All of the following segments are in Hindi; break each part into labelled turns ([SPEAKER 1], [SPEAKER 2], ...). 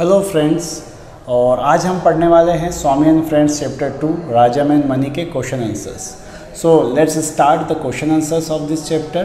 [SPEAKER 1] हेलो फ्रेंड्स, और आज हम पढ़ने वाले हैं Swami and friends chapter 2 Rajam and Mani के question answers. So let's start the question answers of this chapter.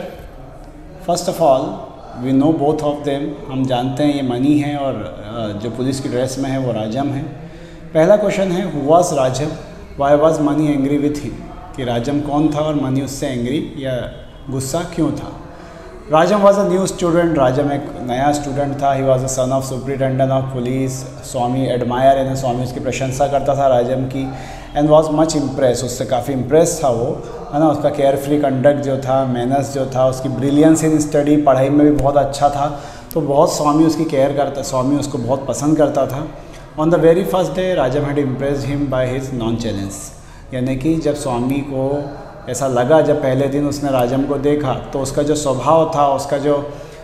[SPEAKER 1] First of all we know both of them, हम जानते हैं ये मनी है और जो पुलिस की ड्रेस में है वो राजम है। पहला क्वेश्चन है who was Rajam, why was Mani angry with him, कि राजम कौन था और मनी उससे एंग्री या गुस्सा क्यों था। Rajam was a new student, Rajam एक नया स्टूडेंट था। He was a son of superintendent of police. Swami admire यानी स्वामी उसकी प्रशंसा करता था राजम की, एंड वॉज मच इम्प्रेस, उससे काफ़ी इम्प्रेस था वो, है ना। उसका केयरफ्री कंडक्ट जो था, मैनर्स जो था, उसकी ब्रिलियंस इन स्टडी, पढ़ाई में भी बहुत अच्छा था, तो बहुत स्वामी उसकी केयर करता, स्वामी उसको बहुत पसंद करता था। On the very first day Rajam had impressed him by his nonchalance, यानी कि जब स्वामी को ऐसा लगा, जब पहले दिन उसने राजम को देखा तो उसका जो स्वभाव था, उसका जो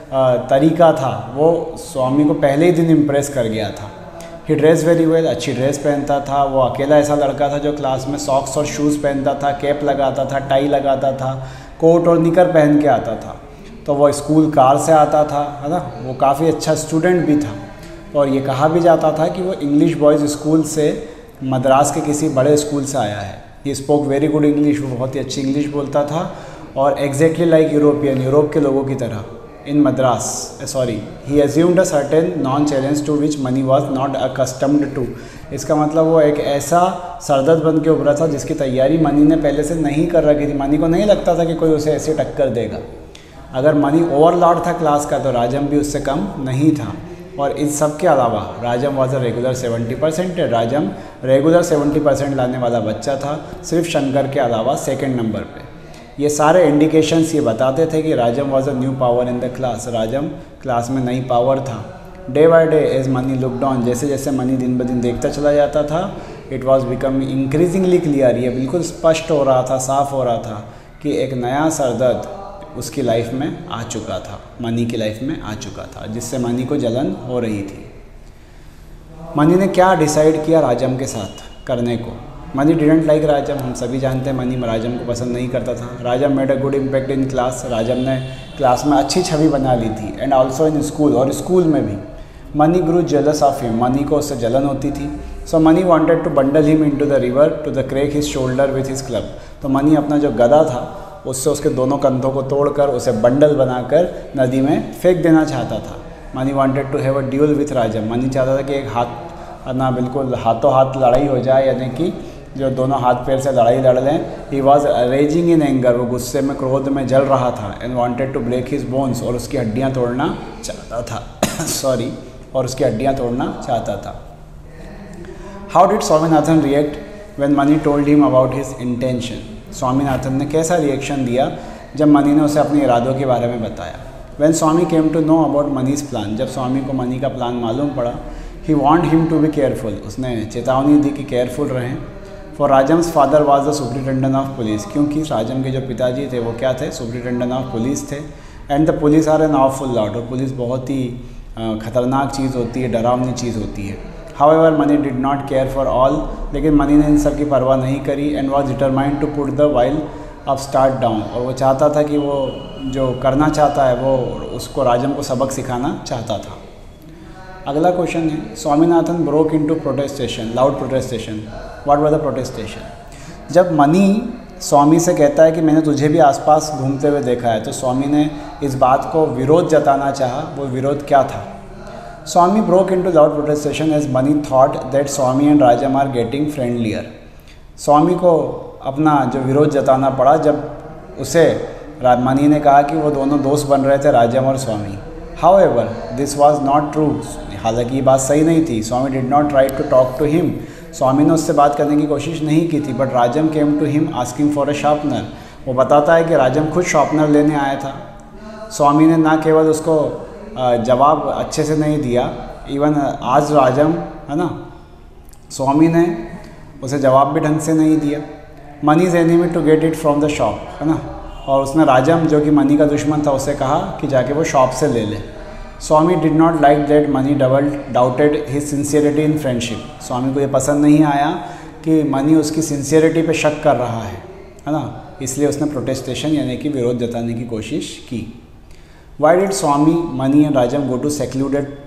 [SPEAKER 1] तरीका था, वो स्वामी को पहले ही दिन इम्प्रेस कर गया था। ही ड्रेस वेरी वेल, अच्छी ड्रेस पहनता था। वो अकेला ऐसा लड़का था जो क्लास में सॉक्स और शूज़ पहनता था, कैप लगाता था, टाई लगाता था, कोट और निकर पहन के आता था। तो वो स्कूल कार से आता था, है ना। वो काफ़ी अच्छा स्टूडेंट भी था, और ये कहा भी जाता था कि वो इंग्लिश बॉयज़ स्कूल से मद्रास के किसी बड़े स्कूल से आया है। He spoke very good English, वो बहुत ही अच्छी इंग्लिश बोलता था, और एग्जैक्टली लाइक यूरोपियन, यूरोप के लोगों की तरह। In Madras he assumed a certain non challenge to which Mani was not accustomed to. इसका मतलब वो एक ऐसा सरदर्द बन के उभरा था जिसकी तैयारी मनी ने पहले से नहीं कर रखी थी। मनी को नहीं लगता था कि कोई उसे ऐसे टक्कर देगा। अगर मनी ओवरलॉर्ड था क्लास का, तो राजम भी उससे कम नहीं था। और इन सब के अलावा Rajam was a regular 70%, Rajam regular 70% लाने वाला बच्चा था, सिर्फ शंकर के अलावा सेकंड नंबर पे। ये सारे इंडिकेशंस ये बताते थे कि Rajam was a new power in the class, Rajam class में नई पावर था। Day by day as Mani looked on, जैसे जैसे मनी दिन ब दिन देखता चला जाता था, it was become increasingly clear, ये बिल्कुल स्पष्ट हो रहा था, साफ हो रहा था कि एक नया सरदर्द उसकी लाइफ में आ चुका था, मनी की लाइफ में आ चुका था, जिससे मनी को जलन हो रही थी। मनी ने क्या डिसाइड किया राजम के साथ करने को। मनी डिडंट लाइक राजम, हम सभी जानते हैं मनी राजम को पसंद नहीं करता था। Rajam made a good impact in class, Rajam ने क्लास में अच्छी छवि बना ली थी, एंड ऑल्सो इन स्कूल, और स्कूल में भी। Mani grew jealous of him, Mani को उससे जलन होती थी। So Mani wanted to bundle him into the river to the crack his shoulder with his club. तो मनी अपना जो गदा था उससे उसके दोनों कंधों को तोड़कर उसे बंडल बनाकर नदी में फेंक देना चाहता था। Mani wanted to have a duel with Rajam, Mani चाहता था कि एक हाथ ना बिल्कुल हाथों हाथ लड़ाई हो जाए, यानी कि जो दोनों हाथ पैर से लड़ाई लड़ लें। He was raging in anger, वो गुस्से में, क्रोध में जल रहा था। And wanted to break his bones, और उसकी हड्डियाँ तोड़ना चाहता था और उसकी हड्डियाँ तोड़ना चाहता था। How did Swaminathan react when Mani told him about his intention, Swaminathan ने कैसा रिएक्शन दिया जब मनी ने उसे अपने इरादों के बारे में बताया। When Swami came to know about Mani's plan, जब स्वामी को मनी का प्लान मालूम पड़ा, he want him to be careful, उसने चेतावनी दी कि केयरफुल रहें। For Rajam's father was the superintendent of police, क्योंकि राजम के जो पिताजी थे वो क्या थे, सुपरिटेंडेंट ऑफ पुलिस थे। And the police are an awful lot, और पुलिस बहुत ही खतरनाक चीज़ होती है, डरावनी चीज़ होती है। However Mani did not care for all, लेकिन मनी ने इन सब की परवाह नहीं करी। And was determined to put the vile upstart down, और वो चाहता था कि वो जो करना चाहता है वो उसको राजम को सबक सिखाना चाहता था। अगला क्वेश्चन है Swaminathan broke into protestation, loud protestation. What were the protestation. जब मनी स्वामी से कहता है कि मैंने तुझे भी आसपास घूमते हुए देखा है, तो स्वामी ने इस बात को विरोध जताना चाहा। वो विरोध क्या था। Swami broke into loud protestation as Mani thought that Swami and Rajam are getting friendlier. Swami को अपना जो विरोध जताना पड़ा जब उसे मनी ने कहा कि वो दोनों दोस्त बन रहे थे, राजम और स्वामी। However, this was not true, हालांकि ये बात सही नहीं थी। स्वामी did not try to talk to him, स्वामी ने उससे बात करने की कोशिश नहीं की थी। But Rajam came to him asking for a sharpener, वो बताता है कि राजम खुद शार्पनर लेने आया था। स्वामी ने ना केवल उसको जवाब अच्छे से नहीं दिया, इवन आज राजम, है ना, स्वामी ने उसे जवाब भी ढंग से नहीं दिया। Mani is enemy to get it from the shop, है ना, और उसने राजम जो कि मनी का दुश्मन था उससे कहा कि जाके वो शॉप से ले ले। Swami did not like that Mani doubted his sincerity in friendship, Swami को ये पसंद नहीं आया कि मनी उसकी सिंसियरिटी पे शक कर रहा है ना, इसलिए उसने प्रोटेस्टेशन यानी कि विरोध जताने की कोशिश की। Why did Swami, Mani and Rajam go to secluded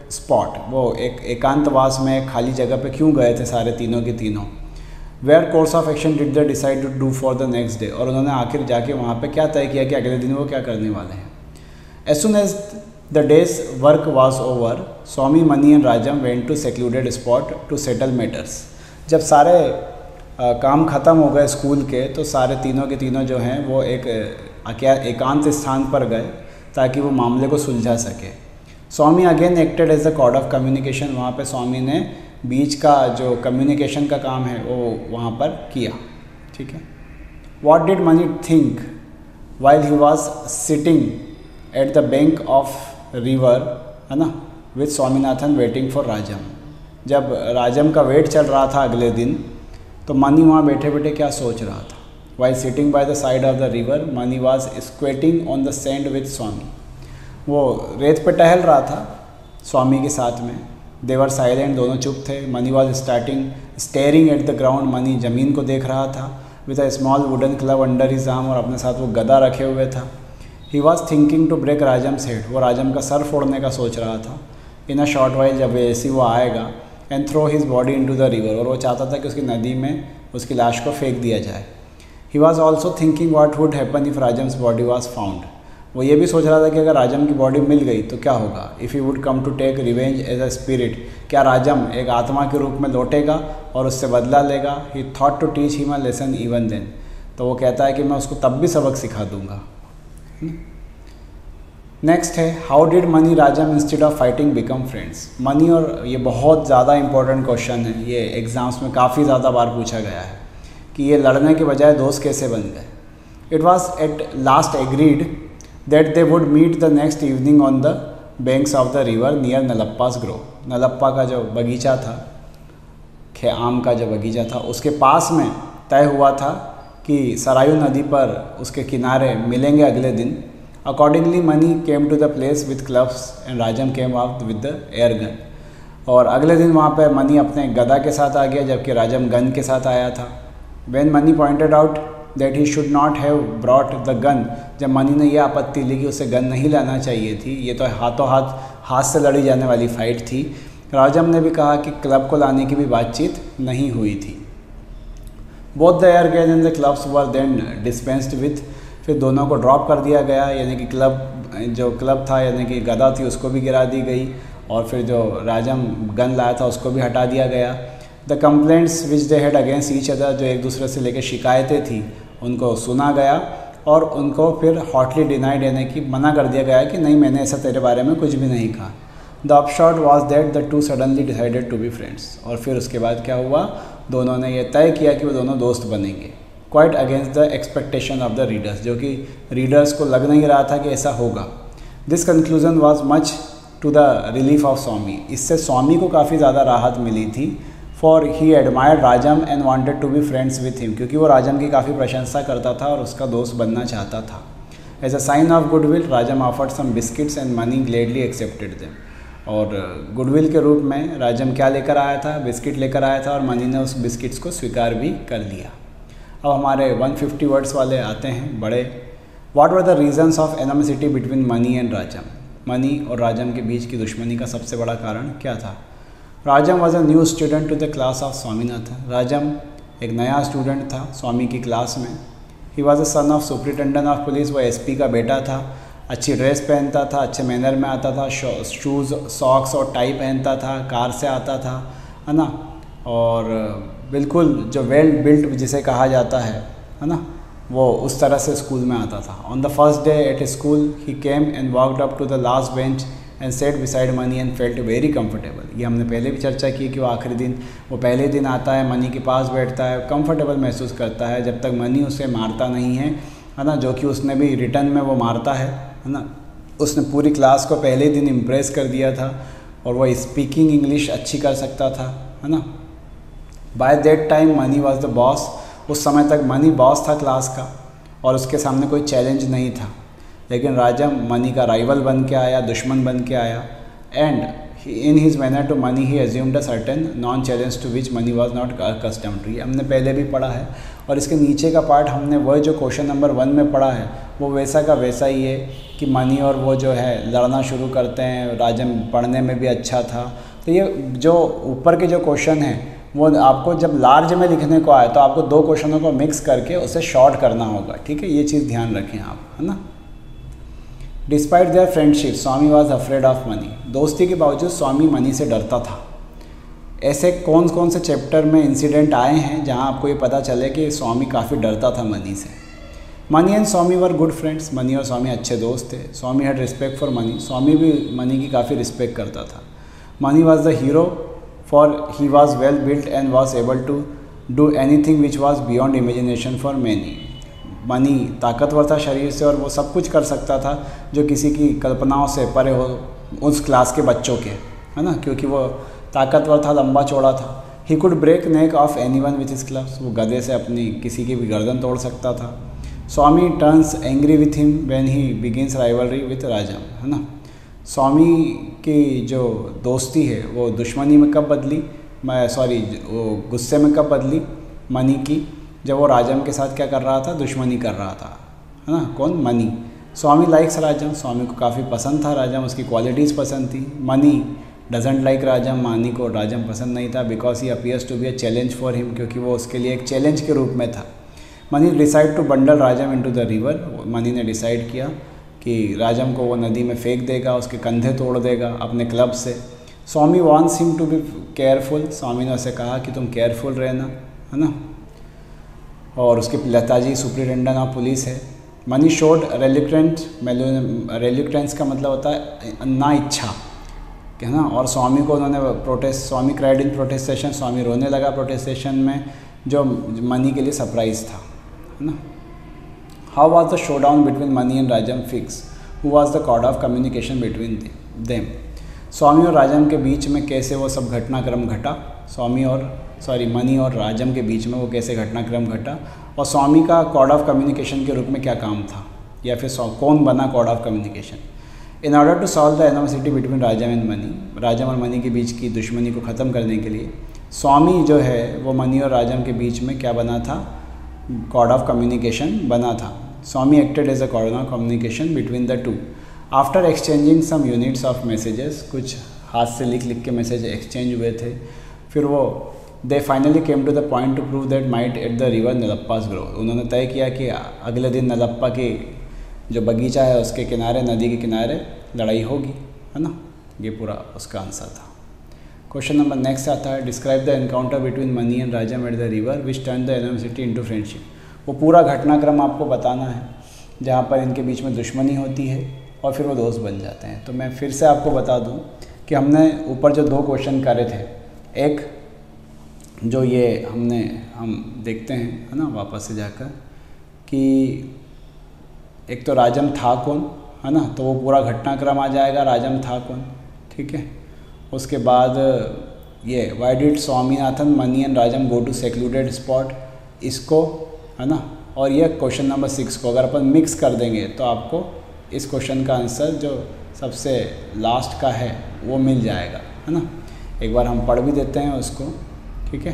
[SPEAKER 1] spot, वो एक एकांतवास में एक खाली जगह पे क्यों गए थे सारे तीनों के तीनों। Where course of action did they decide to do for the next day, और उन्होंने आखिर जाके वहाँ पे क्या तय किया कि अगले दिन वो क्या करने वाले हैं। As soon as the day's work was over, Swami, Mani and Rajam went to secluded spot to settle matters. जब सारे काम ख़त्म हो गए स्कूल के, तो सारे तीनों के तीनों जो हैं वो एक एकांत स्थान पर गए ताकि वो मामले को सुलझा सके। Swami again acted as the cord of communication, वहाँ पे स्वामी ने बीच का जो कम्युनिकेशन का काम है वो वहाँ पर किया। ठीक है। What did Mani think while he was sitting at the bank of river, है ना, with Swaminathan waiting for Rajam. जब राजम का वेट चल रहा था अगले दिन, तो मनी वहाँ बैठे बैठे क्या सोच रहा था। While sitting by the side of the river, Mani was squatting on the sand with Swami. वो रेत पे टहल रहा था स्वामी के साथ में। देवर साइलेंट, दोनों चुप थे। Mani was staring at the ground, Mani ज़मीन को देख रहा था। With a small wooden club under his arm, और अपने साथ वो गदा रखे हुए था। He was thinking to break Rajam's head, वो राजम का सर फोड़ने का सोच रहा था। इन अ शॉर्ट वाइल, जब ऐसी वो आएगा, and throw his body into the river, और वो चाहता था कि उसकी नदी में उसकी लाश को फेंक दिया जाए। He was also thinking what would happen if Rajam's body was found, वो ये भी सोच रहा था कि अगर राजम की बॉडी मिल गई तो क्या होगा। If he would come to take revenge as a spirit, क्या राजम एक आत्मा के रूप में लौटेगा और उससे बदला लेगा। He thought to teach him a lesson even then, तो वो कहता है कि मैं उसको तब भी सबक सिखा दूंगा। नेक्स्ट है, how did Mani Rajam instead of fighting become friends. Mani, और ये बहुत ज़्यादा इंपॉर्टेंट क्वेश्चन है, ये एग्ज़ाम्स में काफ़ी ज़्यादा बार पूछा गया है कि ये लड़ने के बजाय दोस्त कैसे बन गए। It was at last agreed that they would meet the next evening on the banks of the river near Nalappa's grove। Nalappa का जो बगीचा था, आम का जो बगीचा था, उसके पास में तय हुआ था कि सरायू नदी पर उसके किनारे मिलेंगे अगले दिन। Accordingly Mani came to the place with clubs and Rajam came out with the air gun, और अगले दिन वहाँ पर मनी अपने गदा के साथ आ गया जबकि राजम गन के साथ आया था। When Mani pointed out that he should not have brought the gun, जब मनी ने यह आपत्ति ली कि उसे गन नहीं लाना चाहिए थी, ये तो हाथों हाथ से लड़ी जाने वाली फाइट थी, राजम ने भी कहा कि क्लब को लाने की भी बातचीत नहीं हुई थी। Both the air gun and the clubs were then dispensed with, फिर दोनों को ड्रॉप कर दिया गया, यानी कि क्लब था यानी कि गदा थी उसको भी गिरा दी गई, और फिर जो राजम गन लाया था उसको भी हटा दिया गया। The complaints which they had against each other, जो एक दूसरे से लेकर शिकायतें थी उनको सुना गया, और उनको फिर हॉटली डिनाइड, यानी कि मना कर दिया गया कि नहीं, मैंने ऐसा तेरे बारे में कुछ भी नहीं कहा। The upshot was that the two suddenly decided to be friends, और फिर उसके बाद क्या हुआ, दोनों ने यह तय किया कि वो दोनों दोस्त बनेंगे। Quite against the expectation of the readers, जो कि रीडर्स को लग नहीं रहा था कि ऐसा होगा। This conclusion was much to the relief of Swami, इससे स्वामी को काफ़ी ज़्यादा राहत मिली थी। For he admired Rajam and wanted to be friends with him, क्योंकि वो राजम की काफ़ी प्रशंसा करता था और उसका दोस्त बनना चाहता था। As a sign of goodwill Rajam offered some biscuits and Mani gladly accepted them, और गुडविल के रूप में राजम क्या लेकर आया था, बिस्किट लेकर आया था, और मनी ने उस बिस्किट्स को स्वीकार भी कर लिया। अब हमारे 150 वर्ड्स वाले आते हैं बड़े। What were the reasons of animosity between Mani and Rajam, Mani और राजम के बीच की दुश्मनी का सबसे बड़ा कारण क्या था। Rajam was a new student to the class of Swaminathan, Rajam एक नया स्टूडेंट था स्वामी की क्लास में। He was a son of superintendent of police, वो एसपी का बेटा था, अच्छी ड्रेस पहनता था, अच्छे मैनर में आता था, शूज़ सॉक्स और टाई पहनता था, कार से आता था, है ना, और बिल्कुल जो वेल बिल्ट जिसे कहा जाता है ना, वो उस तरह से स्कूल में आता था। On the first day at school he came and walked up to the last bench and sat beside Mani and felt very comfortable. ये हमने पहले भी चर्चा की कि वो आखिरी दिन, वो पहले दिन आता है, मनी के पास बैठता है, कंफर्टेबल महसूस करता है जब तक मनी उसे मारता नहीं है ना, जो कि उसने भी रिटर्न में वो मारता है ना। उसने पूरी क्लास को पहले दिन इम्प्रेस कर दिया था और वह स्पीकिंग इंग्लिश अच्छी कर सकता था, है ना। By that time Mani was the boss, उस समय तक मनी बॉस था क्लास का और उसके सामने कोई चैलेंज नहीं था। लेकिन राजम मनी का राइवल बन के आया, दुश्मन बन के आया, and in his manner to Mani he assumed a certain non challenge to which Mani was not accustomed. ये हमने पहले भी पढ़ा है। और इसके नीचे का पार्ट हमने वह जो क्वेश्चन नंबर 1 में पढ़ा है वो वैसा का वैसा ही है कि मनी और वो जो है लड़ना शुरू करते हैं, राजम पढ़ने में भी अच्छा था। तो ये जो ऊपर के जो क्वेश्चन हैं वो आपको जब लार्ज में लिखने को आए तो आपको 2 क्वेश्चनों को मिक्स करके उसे शॉर्ट करना होगा, ठीक है, ये चीज़ ध्यान रखें आप, है ना। Despite their friendship Swami was afraid of Mani, दोस्ती के बावजूद स्वामी मनी से डरता था। ऐसे कौन कौन से चैप्टर में इंसिडेंट आए हैं जहां आपको ये पता चले कि स्वामी काफ़ी डरता था मनी से। Mani and Swami were good friends, Mani और स्वामी अच्छे दोस्त थे। Swami had respect for Mani, Swami भी मनी की काफ़ी रिस्पेक्ट करता था। Mani was the hero for he was well built and was able to do anything which was beyond imagination for many. Mani ताकतवर था शरीर से और वो सब कुछ कर सकता था जो किसी की कल्पनाओं से परे हो उस क्लास के बच्चों के, है ना, क्योंकि वो ताकतवर था, लंबा चौड़ा था। He could break neck of any one with his clubs, वो गदे से अपनी किसी की भी गर्दन तोड़ सकता था। Swami turns angry with him when he begins rivalry with Rajam, है ना। स्वामी की जो दोस्ती है वो दुश्मनी में कब बदली, वो गुस्से में कब बदली मनी की, जब वो राजम के साथ क्या कर रहा था, दुश्मनी कर रहा था, है ना, कौन, मनी। स्वामी लाइक्स राजम, स्वामी को काफ़ी पसंद था राजम, उसकी क्वालिटीज़ पसंद थी। मनी डजेंट लाइक राजम, मनी को राजम पसंद नहीं था because he appears to be a challenge for him, क्योंकि वो उसके लिए एक चैलेंज के रूप में था। Mani decide to bundle Rajam into the river, Mani ने डिसाइड किया कि राजम को वो नदी में फेंक देगा, उसके कंधे तोड़ देगा अपने क्लब से। Swami wants him to be careful, Swami ने उसे कहा कि तुम केयरफुल रहना, है ना। और उसके पिताजी सुप्रिटेंडेंट ऑफ पुलिस है। मनी शोड रेलिक्टेंस का मतलब होता है ना इच्छा, है ना। और स्वामी को उन्होंने प्रोटेस्ट, स्वामी क्राइड इन प्रोटेस्टेशन, स्वामी रोने लगा प्रोटेस्टेशन में, जो मनी के लिए सरप्राइज था, है ना। How was the showdown between Mani and Rajam fixed, who was the cord of communication between them, Swami और राजम के बीच में कैसे वो सब घटनाक्रम घटा, मनी और राजम के बीच में वो कैसे घटनाक्रम घटा, और स्वामी का कॉर्ड ऑफ कम्युनिकेशन के रूप में क्या काम था, या फिर कौन बना cord of communication. In order to solve the animosity between Rajam and Mani, Rajam और मनी के बीच की दुश्मनी को ख़त्म करने के लिए स्वामी जो है वो मनी और राजम के बीच में क्या बना था, कॉर्ड ऑफ कम्युनिकेशन बना था। Swami acted as a cord of communication between the two. After exchanging some units of messages, कुछ हाथ से लिख के मैसेज एक्सचेंज हुए थे, फिर वो they finally came to the point to prove that might at the river Nalappa's grove, उन्होंने तय किया कि अगले दिन नलप्पा के जो बगीचा है उसके किनारे, नदी के किनारे लड़ाई होगी, है ना। ये पूरा उसका आंसर था। क्वेश्चन नंबर नेक्स्ट आता है, describe the encounter between Mani and Rajam at the river which turn the animosity into friendship. वो पूरा घटनाक्रम आपको बताना है जहाँ पर इनके बीच में दुश्मनी होती है और फिर वो दोस्त बन जाते हैं। तो मैं फिर से आपको बता दूँ कि हमने ऊपर जो 2 क्वेश्चन करे थे, एक जो ये हम देखते हैं, है ना, वापस से जाकर, कि एक तो राजम था कौन, है ना, तो वो पूरा घटनाक्रम आ जाएगा, राजम था कौन, ठीक है। उसके बाद ये why did Swaminathan Mani and Rajam go to secluded spot, इसको, है ना। और ये क्वेश्चन नंबर 6 को अगर अपन मिक्स कर देंगे तो आपको इस क्वेश्चन का आंसर जो सबसे लास्ट का है वो मिल जाएगा, है ना। एक बार हम पढ़ भी देते हैं उसको, ठीक है।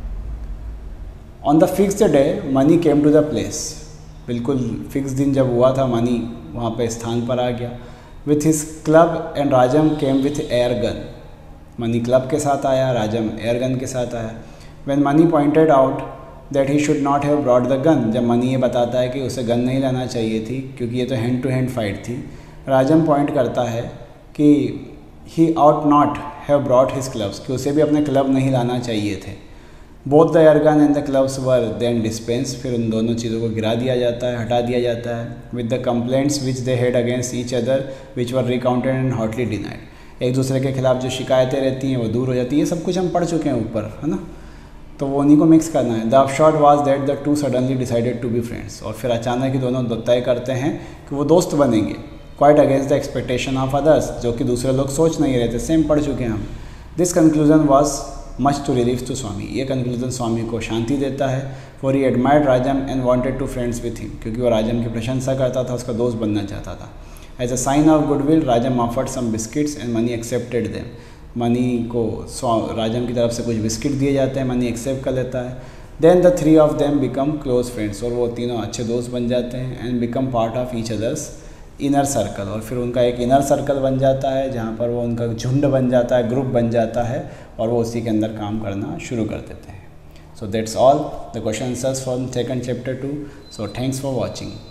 [SPEAKER 1] On the fixed day Mani came to the place, बिल्कुल फिक्स दिन जब हुआ था मनी वहाँ पे स्थान पर आ गया। With his club and Rajam came with air gun, Mani club के साथ आया, राजम एयर गन के साथ आया। When Mani pointed out that he should not have brought the gun, जब मनी ये बताता है कि उसे गन नहीं लाना चाहिए थी क्योंकि ये तो हैंड टू हैंड फाइट थी, राजम पॉइंट करता है कि he ought not have brought his clubs, कि उसे भी अपने क्लब नहीं लाना चाहिए थे। Both the air gun and the clubs were then dispense, फिर उन दोनों चीज़ों को गिरा दिया जाता है, हटा दिया जाता है। With the complaints which they had against each other which were recounted and hotly denied, एक दूसरे के खिलाफ जो शिकायतें रहती हैं वो दूर हो जाती है। ये सब कुछ हम पढ़ चुके हैं ऊपर, है ना, तो वो उन्हीं को मिक्स करना है। The upshot was that the two suddenly decided to be friends, और फिर अचानक ही दोनों तय करते हैं कि वो दोस्त बनेंगे। Quite against the expectation of others, जो कि दूसरे लोग सोच नहीं रहे थे, सेम पढ़ चुके हैं हम। This conclusion was much to relieve to Swami, ये कंक्लूजन स्वामी को शांति देता है। For he admired Rajam and wanted to friends with him, क्योंकि वो राजम की प्रशंसा करता था, उसका दोस्त बनना चाहता था। As a sign of goodwill Rajam offered some biscuits and Mani accepted them, Mani को राजम की तरफ से कुछ बिस्किट दिए जाते हैं, मनी एक्सेप्ट कर लेता है। Then the three of them become close friends, और वो तीनों अच्छे दोस्त बन जाते हैं, and become part of each others inner circle, और फिर उनका एक इनर सर्कल बन जाता है जहाँ पर वो उनका झुंड बन जाता है, ग्रुप बन जाता है, और वो उसी के अंदर काम करना शुरू कर देते हैं. So that's all the question answers from second chapter 2. So thanks for watching.